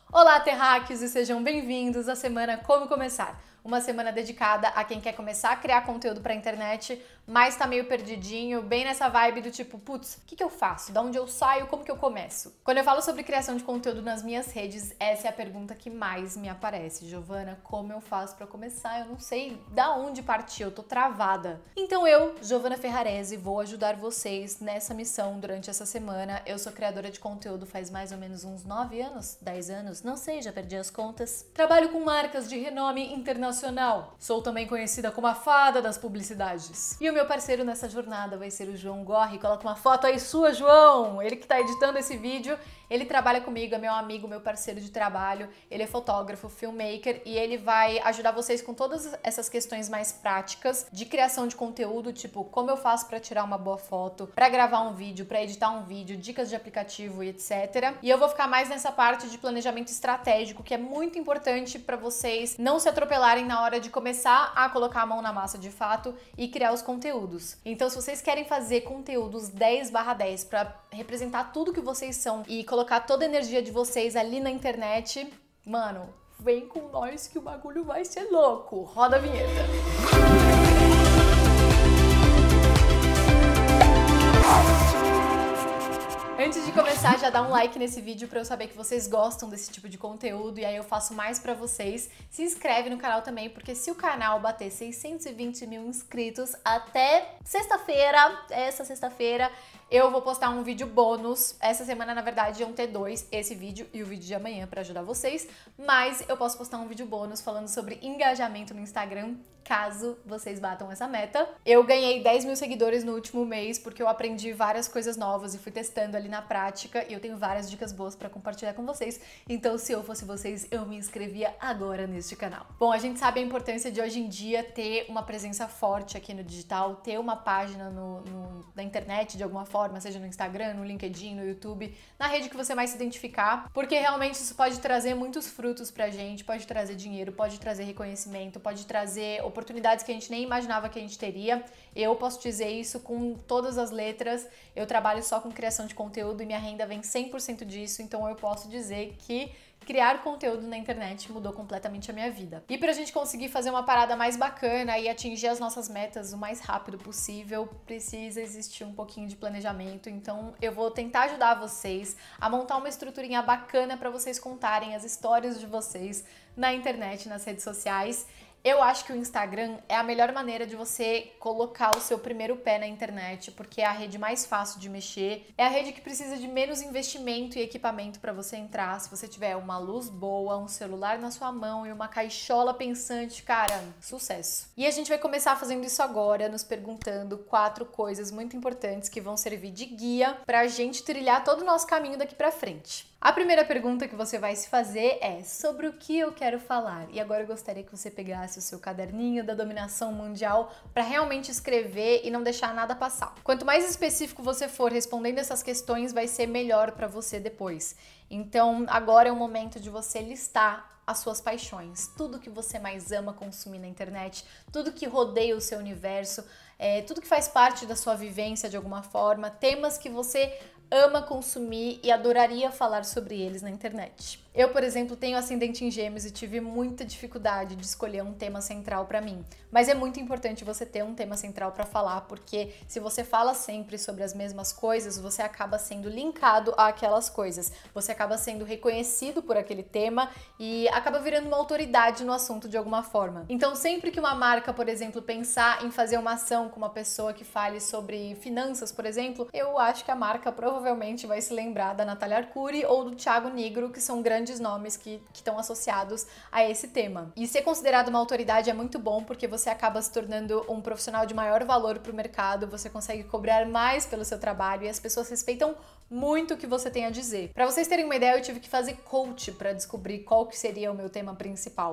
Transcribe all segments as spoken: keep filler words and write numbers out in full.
Olá, terráqueos, e sejam bem-vindos à semana Como Começar. Uma semana dedicada a quem quer começar a criar conteúdo pra internet, mas tá meio perdidinho, bem nessa vibe do tipo, putz, o que que eu faço? Da onde eu saio? Como que eu começo? Quando eu falo sobre criação de conteúdo nas minhas redes, essa é a pergunta que mais me aparece. Giovana, como eu faço pra começar? Eu não sei da onde partir, eu tô travada. Então eu, Giovana Ferrarese, vou ajudar vocês nessa missão durante essa semana. Eu sou criadora de conteúdo faz mais ou menos uns nove anos, dez anos, não sei, já perdi as contas. Trabalho com marcas de renome internacional. Sou também conhecida como a fada das publicidades. E o meu parceiro nessa jornada vai ser o João Gorri. Coloca uma foto aí sua, João! Ele que tá editando esse vídeo. Ele trabalha comigo, é meu amigo, meu parceiro de trabalho. Ele é fotógrafo, filmmaker e ele vai ajudar vocês com todas essas questões mais práticas de criação de conteúdo, tipo como eu faço para tirar uma boa foto, para gravar um vídeo, para editar um vídeo, dicas de aplicativo e etcétera. E eu vou ficar mais nessa parte de planejamento estratégico, que é muito importante para vocês não se atropelarem na hora de começar a colocar a mão na massa de fato e criar os conteúdos. Então, se vocês querem fazer conteúdos dez barra dez para representar tudo que vocês são e colocar toda a energia de vocês ali na internet, mano, vem com nós que o bagulho vai ser louco. Roda a vinheta. Antes de começar, já dá um like nesse vídeo pra eu saber que vocês gostam desse tipo de conteúdo e aí eu faço mais pra vocês. Se inscreve no canal também, porque se o canal bater seiscentos e vinte mil inscritos até sexta-feira, essa sexta-feira, eu vou postar um vídeo bônus. Essa semana, na verdade, iam ter dois, esse vídeo e o vídeo de amanhã pra ajudar vocês. Mas eu posso postar um vídeo bônus falando sobre engajamento no Instagram, caso vocês batam essa meta. Eu ganhei dez mil seguidores no último mês, porque eu aprendi várias coisas novas e fui testando ali na prática. E eu tenho várias dicas boas pra compartilhar com vocês. Então, se eu fosse vocês, eu me inscrevia agora neste canal. Bom, a gente sabe a importância de hoje em dia ter uma presença forte aqui no digital, ter uma página no, no, na internet de alguma forma, seja no Instagram, no LinkedIn, no YouTube, na rede que você mais se identificar, porque realmente isso pode trazer muitos frutos pra gente, pode trazer dinheiro, pode trazer reconhecimento, pode trazer oportunidades que a gente nem imaginava que a gente teria. Eu posso dizer isso com todas as letras, eu trabalho só com criação de conteúdo e minha renda vem cem por cento disso, então eu posso dizer que criar conteúdo na internet mudou completamente a minha vida. E pra gente conseguir fazer uma parada mais bacana e atingir as nossas metas o mais rápido possível, precisa existir um pouquinho de planejamento. Então eu vou tentar ajudar vocês a montar uma estruturinha bacana pra vocês contarem as histórias de vocês na internet, nas redes sociais. Eu acho que o Instagram é a melhor maneira de você colocar o seu primeiro pé na internet, porque é a rede mais fácil de mexer, é a rede que precisa de menos investimento e equipamento para você entrar. Se você tiver uma luz boa, um celular na sua mão e uma caixola pensante, cara, sucesso. E a gente vai começar fazendo isso agora, nos perguntando quatro coisas muito importantes que vão servir de guia pra gente trilhar todo o nosso caminho daqui pra frente. A primeira pergunta que você vai se fazer é sobre o que eu quero falar. E agora eu gostaria que você pegasse o seu caderninho da dominação mundial para realmente escrever e não deixar nada passar. Quanto mais específico você for respondendo essas questões, vai ser melhor para você depois. Então, agora é o momento de você listar as suas paixões, tudo que você mais ama consumir na internet, tudo que rodeia o seu universo, é, tudo que faz parte da sua vivência de alguma forma, temas que você ama consumir e adoraria falar sobre eles na internet. Eu, por exemplo, tenho ascendente em Gêmeos e tive muita dificuldade de escolher um tema central pra mim. Mas é muito importante você ter um tema central pra falar, porque se você fala sempre sobre as mesmas coisas, você acaba sendo linkado àquelas coisas. Você acaba sendo reconhecido por aquele tema e acaba virando uma autoridade no assunto de alguma forma. Então, sempre que uma marca, por exemplo, pensar em fazer uma ação com uma pessoa que fale sobre finanças, por exemplo, eu acho que a marca provavelmente vai se lembrar da Natália Arcuri ou do Thiago Nigro, que são grandes nomes que estão associados a esse tema. E ser considerado uma autoridade é muito bom, porque você acaba se tornando um profissional de maior valor para o mercado, você consegue cobrar mais pelo seu trabalho e as pessoas respeitam muito o que você tem a dizer. Para vocês terem uma ideia, eu tive que fazer coach para descobrir qual que seria o meu tema principal.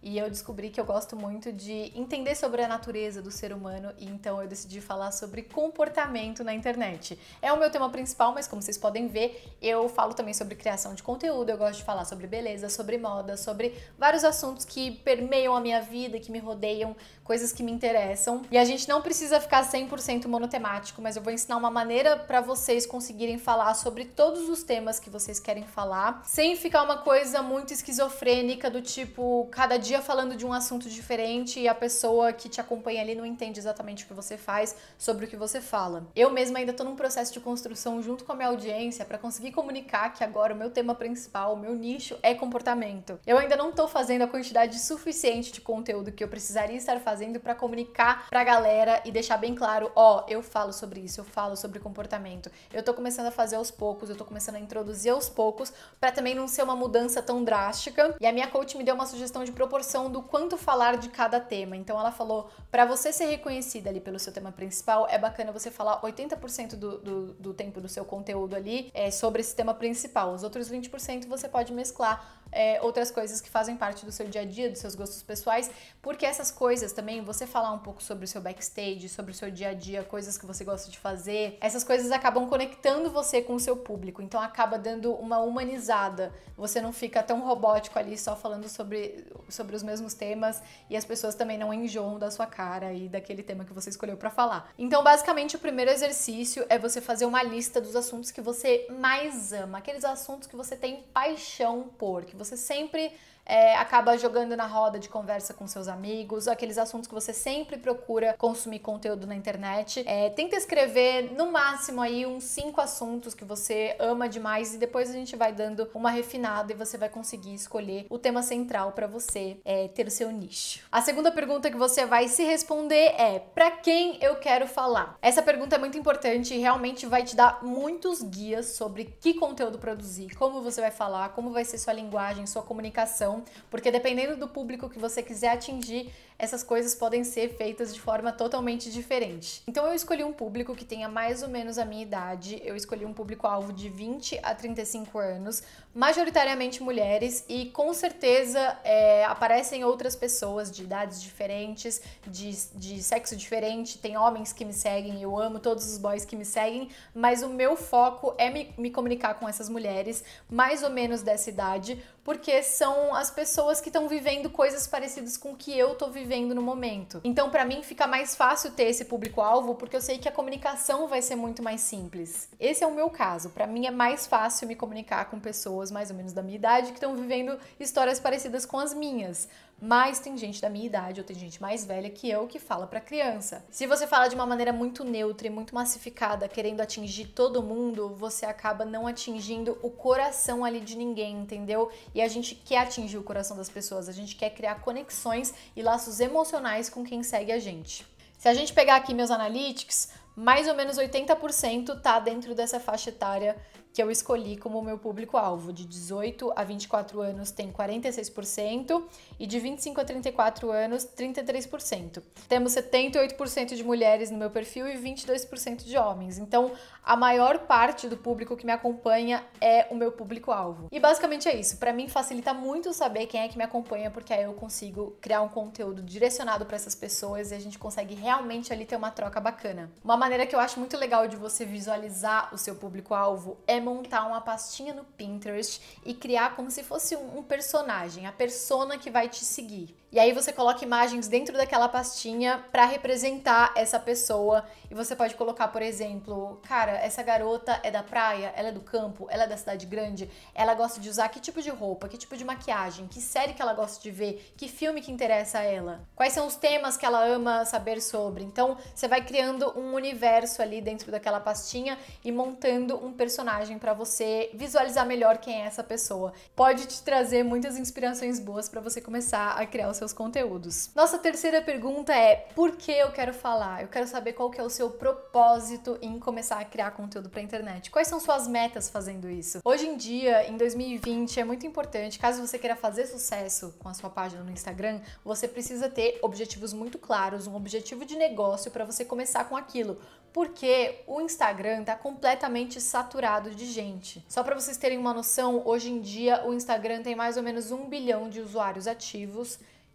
e eu descobri que eu gosto muito de entender sobre a natureza do ser humano e então eu decidi falar sobre comportamento na internet. É o meu tema principal, mas como vocês podem ver, eu falo também sobre criação de conteúdo, eu gosto de falar sobre beleza, sobre moda, sobre vários assuntos que permeiam a minha vida, que me rodeiam, coisas que me interessam. E a gente não precisa ficar cem por cento monotemático, mas eu vou ensinar uma maneira para vocês conseguirem falar sobre todos os temas que vocês querem falar, sem ficar uma coisa muito esquizofrênica do tipo, cada dia falando de um assunto diferente e a pessoa que te acompanha ali não entende exatamente o que você faz sobre o que você fala. Eu mesma ainda tô num processo de construção junto com a minha audiência para conseguir comunicar que agora o meu tema principal, o meu nicho é comportamento. Eu ainda não tô fazendo a quantidade suficiente de conteúdo que eu precisaria estar fazendo para comunicar pra galera e deixar bem claro, ó, eu falo sobre isso, eu falo sobre comportamento. Eu tô começando a fazer aos poucos, eu tô começando a introduzir aos poucos para também não ser uma mudança tão drástica. E a minha coach me deu uma sugestão de proporção do quanto falar de cada tema. Então ela falou, para você ser reconhecida ali pelo seu tema principal, é bacana você falar oitenta por cento do, do, do tempo do seu conteúdo ali é, sobre esse tema principal. Os outros vinte por cento você pode mesclar É, outras coisas que fazem parte do seu dia a dia, dos seus gostos pessoais, porque essas coisas também, você falar um pouco sobre o seu backstage, sobre o seu dia a dia, coisas que você gosta de fazer, essas coisas acabam conectando você com o seu público, então acaba dando uma humanizada, você não fica tão robótico ali só falando sobre, sobre os mesmos temas e as pessoas também não enjoam da sua cara e daquele tema que você escolheu pra falar. Então, basicamente, o primeiro exercício é você fazer uma lista dos assuntos que você mais ama, aqueles assuntos que você tem paixão por, que você você sempre é, acaba jogando na roda de conversa com seus amigos, aqueles assuntos que você sempre procura consumir conteúdo na internet. É, tenta escrever no máximo aí uns cinco assuntos que você ama demais e depois a gente vai dando uma refinada e você vai conseguir escolher o tema central para você é, ter o seu nicho. A segunda pergunta que você vai se responder é: para quem eu quero falar? Essa pergunta é muito importante e realmente vai te dar muitos guias sobre que conteúdo produzir, como você vai falar, como vai ser sua linguagem, sua comunicação, porque dependendo do público que você quiser atingir, essas coisas podem ser feitas de forma totalmente diferente. Então eu escolhi um público que tenha mais ou menos a minha idade, eu escolhi um público-alvo de vinte a trinta e cinco anos, majoritariamente mulheres, e com certeza é, aparecem outras pessoas de idades diferentes, de, de sexo diferente, tem homens que me seguem, eu amo todos os boys que me seguem, mas o meu foco é me, me comunicar com essas mulheres mais ou menos dessa idade, porque são as pessoas que estão vivendo coisas parecidas com o que eu tô vivendo no momento. Então, pra mim, fica mais fácil ter esse público-alvo, porque eu sei que a comunicação vai ser muito mais simples. Esse é o meu caso. Pra mim, é mais fácil me comunicar com pessoas mais ou menos da minha idade que estão vivendo histórias parecidas com as minhas. Mas tem gente da minha idade ou tem gente mais velha que eu que fala pra criança. Se você fala de uma maneira muito neutra e muito massificada, querendo atingir todo mundo, você acaba não atingindo o coração ali de ninguém, entendeu? E a gente quer atingir o coração das pessoas, a gente quer criar conexões e laços emocionais com quem segue a gente. Se a gente pegar aqui meus analytics, mais ou menos oitenta por cento tá dentro dessa faixa etária que eu escolhi como meu público-alvo. De dezoito a vinte e quatro anos tem quarenta e seis por cento e de vinte e cinco a trinta e quatro anos, trinta e três por cento. Temos setenta e oito por cento de mulheres no meu perfil e vinte e dois por cento de homens. Então, a maior parte do público que me acompanha é o meu público-alvo. E basicamente é isso. Pra mim facilita muito saber quem é que me acompanha, porque aí eu consigo criar um conteúdo direcionado pra essas pessoas e a gente consegue realmente ali ter uma troca bacana. Uma maneira que eu acho muito legal de você visualizar o seu público-alvo é montar uma pastinha no Pinterest e criar como se fosse um personagem, a persona que vai te seguir. E aí você coloca imagens dentro daquela pastinha para representar essa pessoa e você pode colocar, por exemplo, cara, essa garota é da praia, ela é do campo, ela é da cidade grande, ela gosta de usar que tipo de roupa, que tipo de maquiagem, que série que ela gosta de ver, que filme que interessa a ela, quais são os temas que ela ama saber sobre. Então você vai criando um universo ali dentro daquela pastinha e montando um personagem para você visualizar melhor quem é essa pessoa. Pode te trazer muitas inspirações boas para você começar a criar os seus conteúdos. Nossa terceira pergunta é: por que eu quero falar? Eu quero saber qual que é o seu propósito em começar a criar conteúdo para a internet. Quais são suas metas fazendo isso? Hoje em dia, em dois mil e vinte, é muito importante, caso você queira fazer sucesso com a sua página no Instagram, você precisa ter objetivos muito claros, um objetivo de negócio para você começar com aquilo. Porque o Instagram tá completamente saturado de gente. Só para vocês terem uma noção, hoje em dia o Instagram tem mais ou menos um bilhão de usuários ativos,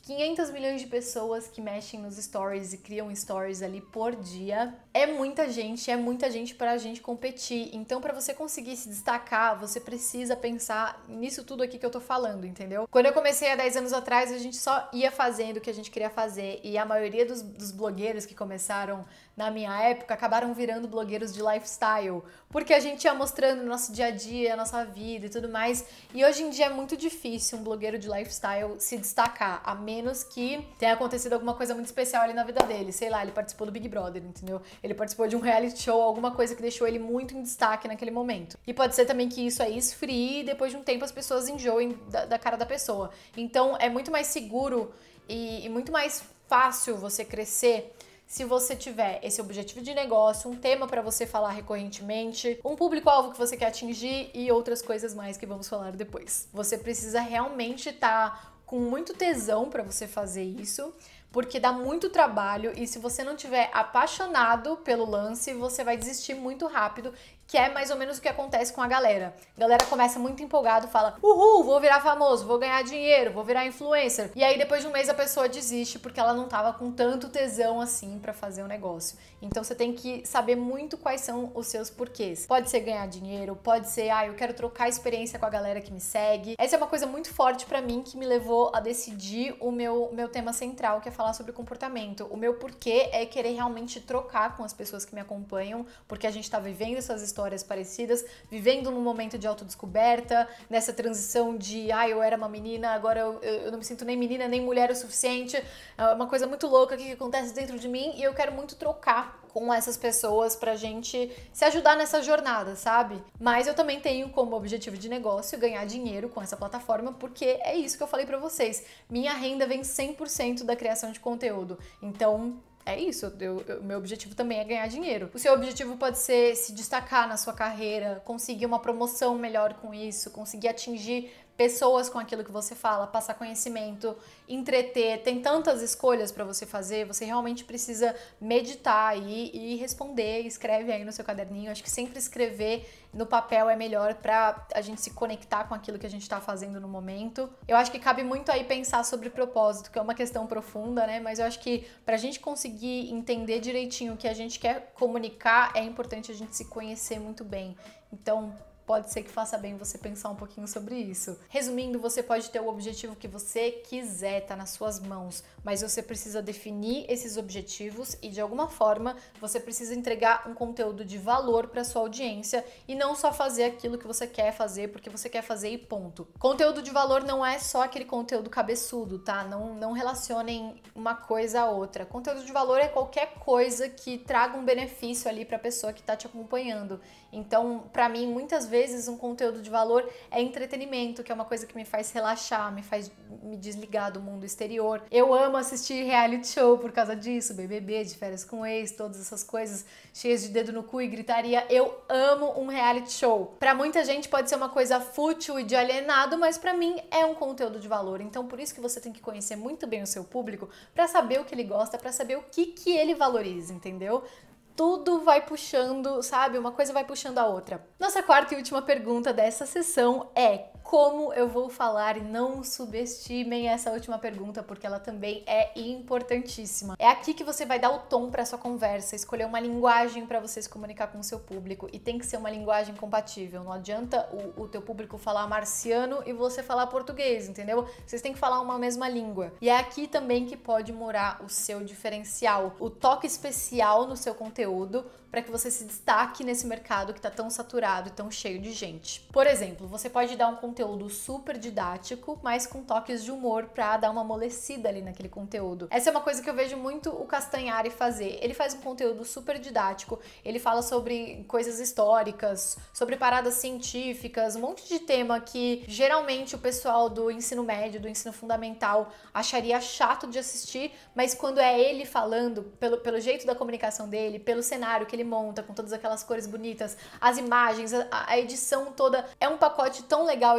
quinhentos milhões de pessoas que mexem nos stories e criam stories ali por dia. É muita gente, é muita gente pra gente competir. Então, pra você conseguir se destacar, você precisa pensar nisso tudo aqui que eu tô falando, entendeu? Quando eu comecei há dez anos atrás, a gente só ia fazendo o que a gente queria fazer. E a maioria dos, dos blogueiros que começaram na minha época acabaram virando blogueiros de lifestyle, porque a gente ia mostrando o nosso dia a dia, a nossa vida e tudo mais. E hoje em dia é muito difícil um blogueiro de lifestyle se destacar, a menos que tenha acontecido alguma coisa muito especial ali na vida dele. Sei lá, ele participou do Big Brother, entendeu? Ele participou de um reality show, alguma coisa que deixou ele muito em destaque naquele momento. E pode ser também que isso aí esfrie e depois de um tempo as pessoas enjoem da, da cara da pessoa. Então é muito mais seguro e, e muito mais fácil você crescer se você tiver esse objetivo de negócio, um tema para você falar recorrentemente, um público-alvo que você quer atingir e outras coisas mais que vamos falar depois. Você precisa realmente estar com muito tesão para você fazer isso, porque dá muito trabalho e se você não tiver apaixonado pelo lance, você vai desistir muito rápido, que é mais ou menos o que acontece com a galera. A galera começa muito empolgado, fala, uhul, vou virar famoso, vou ganhar dinheiro, vou virar influencer. E aí depois de um mês a pessoa desiste porque ela não tava com tanto tesão assim pra fazer o negócio. Então você tem que saber muito quais são os seus porquês. Pode ser ganhar dinheiro, pode ser, ah, eu quero trocar experiência com a galera que me segue. Essa é uma coisa muito forte pra mim que me levou a decidir o meu, meu tema central, que é falar sobre comportamento. O meu porquê é querer realmente trocar com as pessoas que me acompanham, porque a gente tá vivendo essas histórias histórias parecidas, vivendo num momento de autodescoberta, nessa transição de, ah, eu era uma menina, agora eu, eu não me sinto nem menina, nem mulher o suficiente, é uma coisa muito louca que acontece dentro de mim e eu quero muito trocar com essas pessoas pra gente se ajudar nessa jornada, sabe? Mas eu também tenho como objetivo de negócio ganhar dinheiro com essa plataforma, porque é isso que eu falei pra vocês. Minha renda vem cem por cento da criação de conteúdo. Então, é isso, o meu objetivo também é ganhar dinheiro. O seu objetivo pode ser se destacar na sua carreira, conseguir uma promoção melhor com isso, conseguir atingir pessoas com aquilo que você fala, passar conhecimento, entreter, tem tantas escolhas para você fazer, você realmente precisa meditar aí e responder, escreve aí no seu caderninho. Acho que sempre escrever no papel é melhor para a gente se conectar com aquilo que a gente está fazendo no momento. Eu acho que cabe muito aí pensar sobre propósito, que é uma questão profunda, né? Mas eu acho que pra gente conseguir entender direitinho o que a gente quer comunicar, é importante a gente se conhecer muito bem. Então, pode ser que faça bem você pensar um pouquinho sobre isso. Resumindo, você pode ter o objetivo que você quiser, tá nas suas mãos, mas você precisa definir esses objetivos e de alguma forma você precisa entregar um conteúdo de valor para sua audiência e não só fazer aquilo que você quer fazer porque você quer fazer e ponto. Conteúdo de valor não é só aquele conteúdo cabeçudo, tá? Não, não relacionem uma coisa a outra. Conteúdo de valor é qualquer coisa que traga um benefício ali para a pessoa que tá te acompanhando. Então, para mim, muitas vezes vezes um conteúdo de valor é entretenimento, que é uma coisa que me faz relaxar, me faz me desligar do mundo exterior. Eu amo assistir reality show por causa disso, B B B, de férias com ex, todas essas coisas cheias de dedo no cu e gritaria. Eu amo um reality show. Pra muita gente pode ser uma coisa fútil e de alienado, mas pra mim é um conteúdo de valor. Então por isso que você tem que conhecer muito bem o seu público pra saber o que ele gosta, pra saber o que que ele valoriza, entendeu? Tudo vai puxando, sabe? Uma coisa vai puxando a outra. Nossa quarta e última pergunta dessa sessão é: como eu vou falar? E não subestimem essa última pergunta, porque ela também é importantíssima. É aqui que você vai dar o tom para sua conversa, escolher uma linguagem para você se comunicar com o seu público, e tem que ser uma linguagem compatível. Não adianta o, o teu público falar marciano e você falar português, entendeu? Vocês têm que falar uma mesma língua. E é aqui também que pode morar o seu diferencial, o toque especial no seu conteúdo, para que você se destaque nesse mercado que tá tão saturado e tão cheio de gente. Por exemplo, você pode dar um conteúdo super didático, mas com toques de humor para dar uma amolecida ali naquele conteúdo. Essa é uma coisa que eu vejo muito o Castanhari fazer. Ele faz um conteúdo super didático, ele fala sobre coisas históricas, sobre paradas científicas, um monte de tema que geralmente o pessoal do ensino médio, do ensino fundamental acharia chato de assistir, mas quando é ele falando, pelo, pelo jeito da comunicação dele, pelo cenário que ele monta, com todas aquelas cores bonitas, as imagens, a, a edição toda, é um pacote tão legal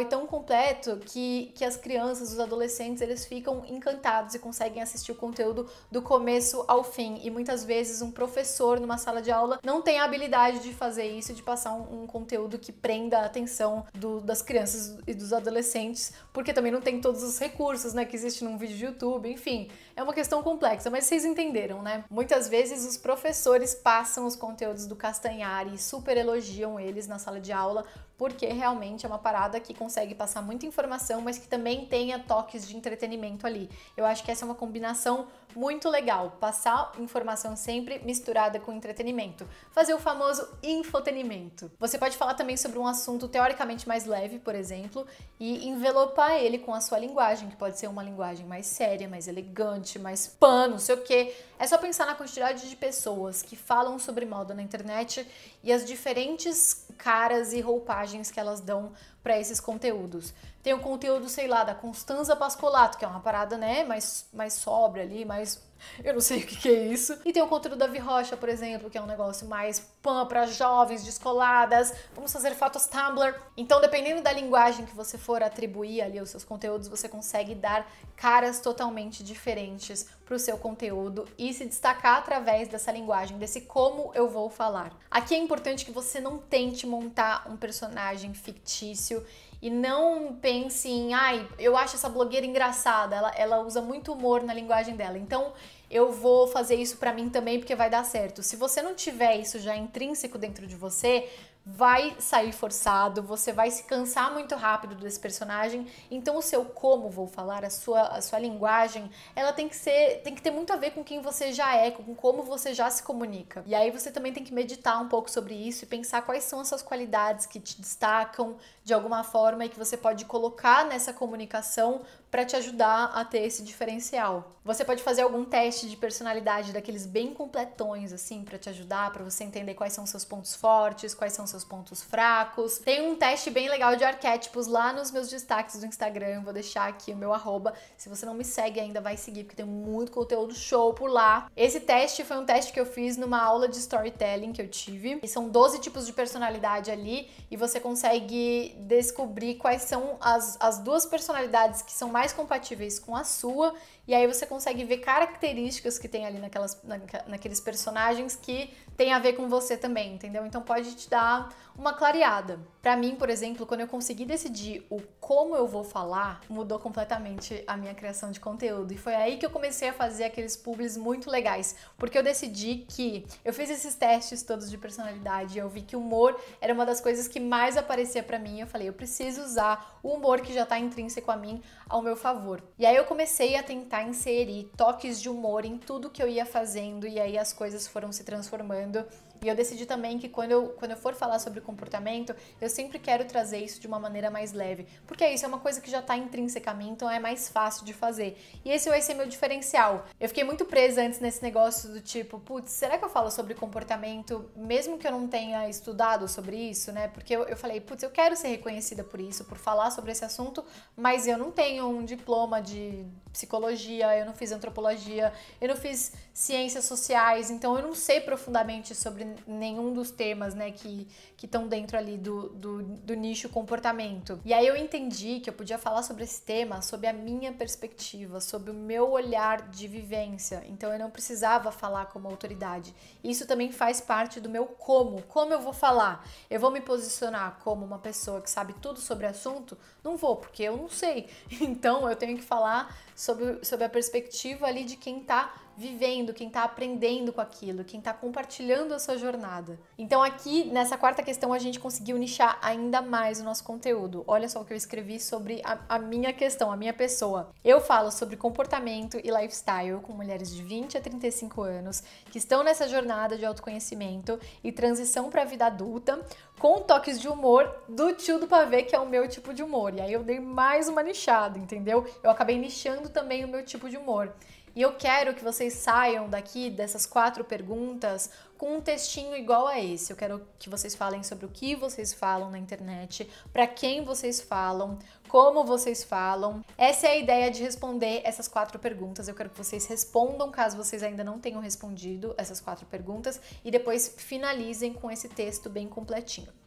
legal e tão completo que, que as crianças, os adolescentes, eles ficam encantados e conseguem assistir o conteúdo do começo ao fim. E muitas vezes um professor numa sala de aula não tem a habilidade de fazer isso, de passar um, um conteúdo que prenda a atenção do, das crianças e dos adolescentes, porque também não tem todos os recursos, né, que existe num vídeo de YouTube, enfim, é uma questão complexa, mas vocês entenderam, né? Muitas vezes os professores passam os conteúdos do Castanhari e super elogiam eles na sala de aula, porque realmente é uma parada que consegue passar muita informação, mas que também tenha toques de entretenimento ali. Eu acho que essa é uma combinação muito legal, passar informação sempre misturada com entretenimento. Fazer o famoso infotenimento. Você pode falar também sobre um assunto teoricamente mais leve, por exemplo, e envelopar ele com a sua linguagem, que pode ser uma linguagem mais séria, mais elegante, mais pan, não sei o quê. É só pensar na quantidade de pessoas que falam sobre moda na internet e as diferentes caras e roupagens que elas dão para esses conteúdos. Tem o conteúdo, sei lá, da Constanza Pascolato, que é uma parada, né, mais, mais sóbria ali, mais... eu não sei o que, que é isso. E tem o conteúdo da Vi Rocha, por exemplo, que é um negócio mais pan para jovens, descoladas, vamos fazer fotos Tumblr. Então, dependendo da linguagem que você for atribuir ali aos seus conteúdos, você consegue dar caras totalmente diferentes para o seu conteúdo e se destacar através dessa linguagem, desse como eu vou falar. Aqui é importante que você não tente montar um personagem fictício e não pense em, ai, eu acho essa blogueira engraçada, ela, ela usa muito humor na linguagem dela, então eu vou fazer isso pra mim também porque vai dar certo. Se você não tiver isso já intrínseco dentro de você, vai sair forçado, você vai se cansar muito rápido desse personagem, então o seu como vou falar, a sua, a sua linguagem, ela tem que ser, tem que ter muito a ver com quem você já é, com como você já se comunica. E aí você também tem que meditar um pouco sobre isso e pensar quais são as suas qualidades que te destacam de alguma forma e que você pode colocar nessa comunicação para te ajudar a ter esse diferencial. Você pode fazer algum teste de personalidade daqueles bem completões, assim, para te ajudar, para você entender quais são seus pontos fortes, quais são seus pontos fracos. Tem um teste bem legal de arquétipos lá nos meus destaques do Instagram, eu vou deixar aqui o meu arroba. Se você não me segue ainda, vai seguir, porque tem muito conteúdo show por lá. Esse teste foi um teste que eu fiz numa aula de storytelling que eu tive, e são doze tipos de personalidade ali, e você consegue descobrir quais são as, as duas personalidades que são mais mais compatíveis com a sua, e aí você consegue ver características que tem ali naquelas, na, naqueles personagens que tem a ver com você também, entendeu? Então pode te dar uma clareada. Pra mim, por exemplo, quando eu consegui decidir o como eu vou falar, mudou completamente a minha criação de conteúdo, e foi aí que eu comecei a fazer aqueles publis muito legais, porque eu decidi que eu fiz esses testes todos de personalidade, eu vi que o humor era uma das coisas que mais aparecia pra mim, eu falei, eu preciso usar o humor que já tá intrínseco a mim ao meu favor. E aí eu comecei a tentar inserir toques de humor em tudo que eu ia fazendo, e aí as coisas foram se transformando. E eu decidi também que quando eu, quando eu for falar sobre comportamento, eu sempre quero trazer isso de uma maneira mais leve. Porque é isso, é uma coisa que já tá intrínseca a mim, então é mais fácil de fazer. E esse vai ser meu diferencial. Eu fiquei muito presa antes nesse negócio do tipo, putz, será que eu falo sobre comportamento, mesmo que eu não tenha estudado sobre isso, né? Porque eu, eu falei, putz, eu quero ser reconhecida por isso, por falar sobre esse assunto, mas eu não tenho um diploma de psicologia, eu não fiz antropologia, eu não fiz ciências sociais, então eu não sei profundamente sobre nenhum dos temas, né, que que estão dentro ali do, do, do nicho comportamento. E aí eu entendi que eu podia falar sobre esse tema, sob a minha perspectiva, sob o meu olhar de vivência. Então eu não precisava falar como autoridade. Isso também faz parte do meu como. Como eu vou falar? Eu vou me posicionar como uma pessoa que sabe tudo sobre o assunto? Não vou, porque eu não sei. Então eu tenho que falar sobre, sobre a perspectiva ali de quem tá vivendo, quem tá aprendendo com aquilo, quem tá compartilhando a sua jornada. Então aqui, nessa quarta questão, a gente conseguiu nichar ainda mais o nosso conteúdo. Olha só o que eu escrevi sobre a, a minha questão, a minha pessoa. Eu falo sobre comportamento e lifestyle com mulheres de vinte a trinta e cinco anos que estão nessa jornada de autoconhecimento e transição para a vida adulta, com toques de humor do tio do pavê, que é o meu tipo de humor. E aí eu dei mais uma nichada, entendeu? Eu acabei nichando também o meu tipo de humor. E eu quero que vocês saiam daqui dessas quatro perguntas com um textinho igual a esse. Eu quero que vocês falem sobre o que vocês falam na internet, para quem vocês falam, como vocês falam. Essa é a ideia de responder essas quatro perguntas. Eu quero que vocês respondam, caso vocês ainda não tenham respondido essas quatro perguntas, e depois finalizem com esse texto bem completinho.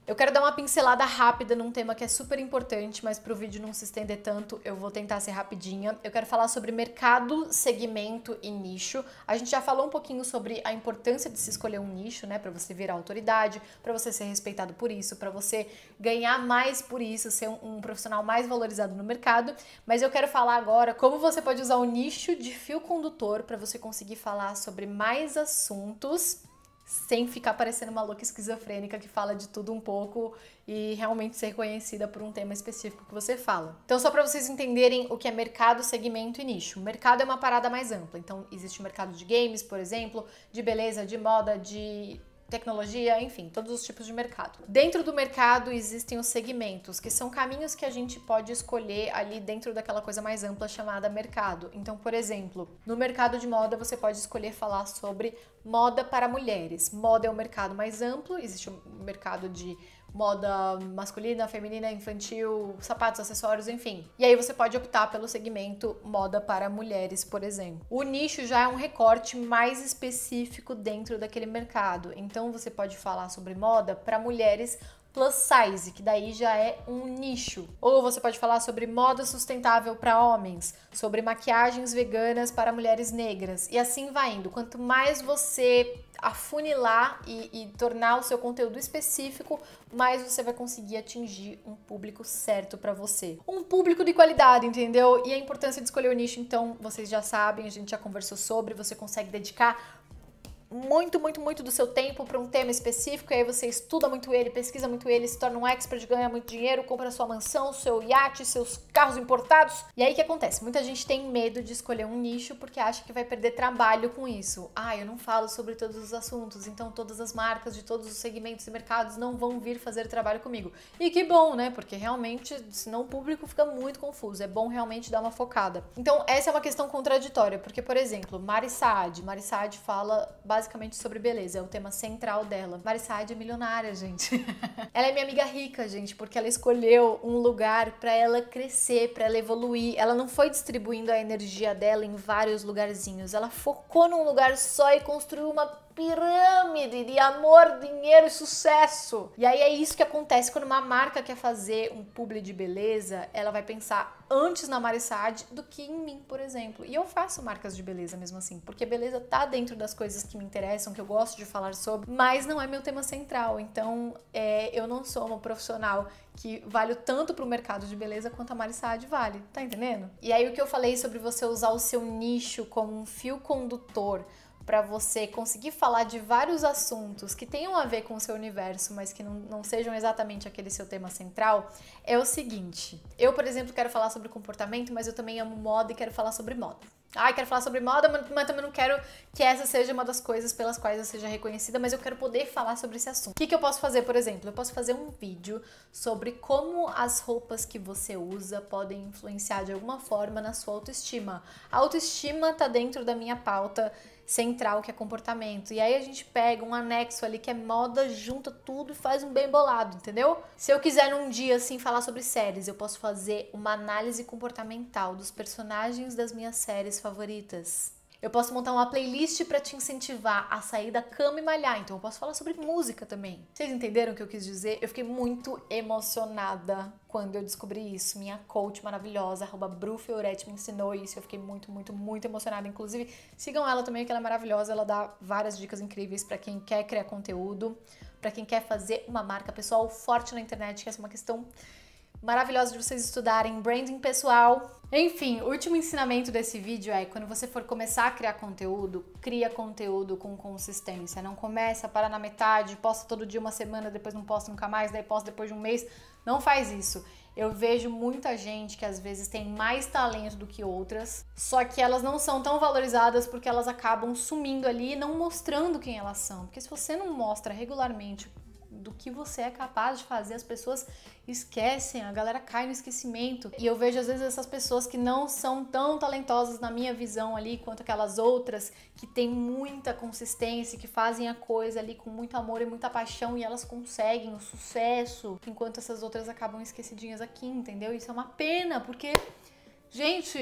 Eu quero dar uma pincelada rápida num tema que é super importante, mas para o vídeo não se estender tanto, eu vou tentar ser rapidinha. Eu quero falar sobre mercado, segmento e nicho. A gente já falou um pouquinho sobre a importância de se escolher um nicho, né, para você virar autoridade, para você ser respeitado por isso, para você ganhar mais por isso, ser um, um profissional mais valorizado no mercado. Mas eu quero falar agora como você pode usar o nicho de fio condutor para você conseguir falar sobre mais assuntos sem ficar parecendo uma louca esquizofrênica que fala de tudo um pouco e realmente ser conhecida por um tema específico que você fala. Então, só para vocês entenderem o que é mercado, segmento e nicho. O mercado é uma parada mais ampla. Então, existe o mercado de games, por exemplo, de beleza, de moda, de tecnologia, enfim, todos os tipos de mercado. Dentro do mercado existem os segmentos, que são caminhos que a gente pode escolher ali dentro daquela coisa mais ampla chamada mercado. Então, por exemplo, no mercado de moda você pode escolher falar sobre moda para mulheres. Moda é o mercado mais amplo, existe o mercado de moda masculina, feminina, infantil, sapatos, acessórios, enfim. E aí você pode optar pelo segmento moda para mulheres, por exemplo. O nicho já é um recorte mais específico dentro daquele mercado. Então você pode falar sobre moda para mulheres plus size, que daí já é um nicho. Ou você pode falar sobre moda sustentável para homens, sobre maquiagens veganas para mulheres negras, e assim vai indo. Quanto mais você afunilar e, e tornar o seu conteúdo específico, mais você vai conseguir atingir um público certo para você. Um público de qualidade, entendeu? E a importância de escolher o nicho, então, vocês já sabem, a gente já conversou sobre, você consegue dedicar muito, muito, muito do seu tempo para um tema específico, e aí você estuda muito ele, pesquisa muito ele, se torna um expert, ganha muito dinheiro, compra sua mansão, seu iate, seus carros importados. E aí o que acontece? Muita gente tem medo de escolher um nicho porque acha que vai perder trabalho com isso. Ah, eu não falo sobre todos os assuntos, então todas as marcas de todos os segmentos e mercados não vão vir fazer trabalho comigo. E que bom, né? Porque realmente, senão o público fica muito confuso. É bom realmente dar uma focada. Então, essa é uma questão contraditória, porque, por exemplo, Mari Saad. Mari Saad fala basicamente basicamente sobre beleza, é o tema central dela. Mari Saad é milionária, gente. Ela é minha amiga rica, gente, porque ela escolheu um lugar pra ela crescer, pra ela evoluir. Ela não foi distribuindo a energia dela em vários lugarzinhos. Ela focou num lugar só e construiu uma pirâmide de amor, dinheiro e sucesso. E aí é isso que acontece quando uma marca quer fazer um publi de beleza, ela vai pensar antes na Mari Saad do que em mim, por exemplo. E eu faço marcas de beleza mesmo assim, porque beleza tá dentro das coisas que me interessam, que eu gosto de falar sobre, mas não é meu tema central. Então, é, eu não sou uma profissional que vale tanto pro mercado de beleza quanto a Mari Saad vale, tá entendendo? E aí o que eu falei sobre você usar o seu nicho como um fio condutor para você conseguir falar de vários assuntos que tenham a ver com o seu universo, mas que não, não sejam exatamente aquele seu tema central, é o seguinte. Eu, por exemplo, quero falar sobre comportamento, mas eu também amo moda e quero falar sobre moda. Ah, eu quero falar sobre moda, mas também não quero que essa seja uma das coisas pelas quais eu seja reconhecida, mas eu quero poder falar sobre esse assunto. O que que eu posso fazer, por exemplo? Eu posso fazer um vídeo sobre como as roupas que você usa podem influenciar de alguma forma na sua autoestima. A autoestima tá dentro da minha pauta central, que é comportamento. E aí a gente pega um anexo ali que é moda, junta tudo e faz um bem bolado, entendeu? Se eu quiser num dia assim falar sobre séries, eu posso fazer uma análise comportamental dos personagens das minhas séries favoritas. Eu posso montar uma playlist para te incentivar a sair da cama e malhar. Então eu posso falar sobre música também. Vocês entenderam o que eu quis dizer? Eu fiquei muito emocionada quando eu descobri isso. Minha coach maravilhosa, arroba Bru Fioretti, me ensinou isso. Eu fiquei muito, muito, muito emocionada. Inclusive, sigam ela também, que ela é maravilhosa. Ela dá várias dicas incríveis para quem quer criar conteúdo, para quem quer fazer uma marca pessoal forte na internet, que essa é uma questão maravilhosa de vocês estudarem, branding pessoal. Enfim, o último ensinamento desse vídeo é: quando você for começar a criar conteúdo, cria conteúdo com consistência. Não começa, para na metade, posta todo dia uma semana, depois não posta nunca mais, daí posta depois de um mês. Não faz isso. Eu vejo muita gente que às vezes tem mais talento do que outras, só que elas não são tão valorizadas porque elas acabam sumindo ali e não mostrando quem elas são. Porque se você não mostra regularmente do que você é capaz de fazer, as pessoas esquecem, a galera cai no esquecimento. E eu vejo às vezes essas pessoas que não são tão talentosas na minha visão ali quanto aquelas outras que têm muita consistência, que fazem a coisa ali com muito amor e muita paixão e elas conseguem o sucesso, enquanto essas outras acabam esquecidinhas aqui, entendeu? Isso é uma pena, porque, gente,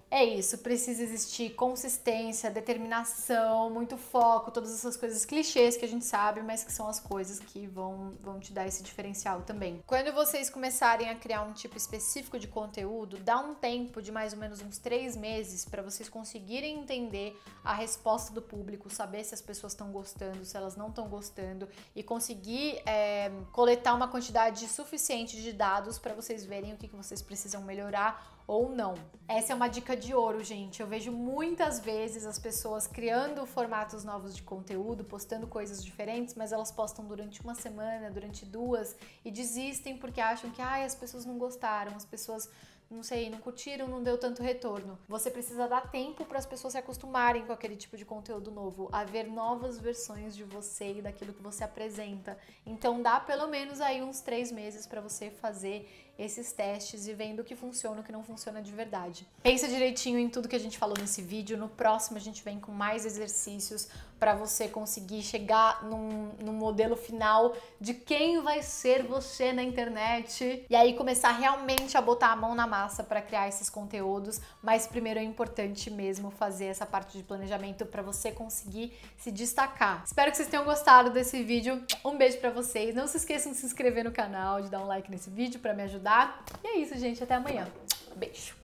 É isso, precisa existir consistência, determinação, muito foco, todas essas coisas clichês que a gente sabe, mas que são as coisas que vão, vão te dar esse diferencial também. Quando vocês começarem a criar um tipo específico de conteúdo, dá um tempo de mais ou menos uns três meses para vocês conseguirem entender a resposta do público, saber se as pessoas estão gostando, se elas não estão gostando e conseguir é, coletar uma quantidade suficiente de dados para vocês verem o que, que vocês precisam melhorar ou não. Essa é uma dica de ouro, gente. Eu vejo muitas vezes as pessoas criando formatos novos de conteúdo, postando coisas diferentes, mas elas postam durante uma semana, durante duas e desistem porque acham que ah, as pessoas não gostaram, as pessoas não sei, não curtiram, não deu tanto retorno. Você precisa dar tempo para as pessoas se acostumarem com aquele tipo de conteúdo novo, a ver novas versões de você e daquilo que você apresenta. Então dá pelo menos aí uns três meses para você fazer esses testes e vendo o que funciona e o que não funciona de verdade. Pensa direitinho em tudo que a gente falou nesse vídeo. No próximo a gente vem com mais exercícios para você conseguir chegar num, num modelo final de quem vai ser você na internet e aí começar realmente a botar a mão na massa para criar esses conteúdos. Mas primeiro é importante mesmo fazer essa parte de planejamento para você conseguir se destacar. Espero que vocês tenham gostado desse vídeo. Um beijo para vocês. Não se esqueçam de se inscrever no canal, de dar um like nesse vídeo para me ajudar. E é isso, gente. Até amanhã. Beijo.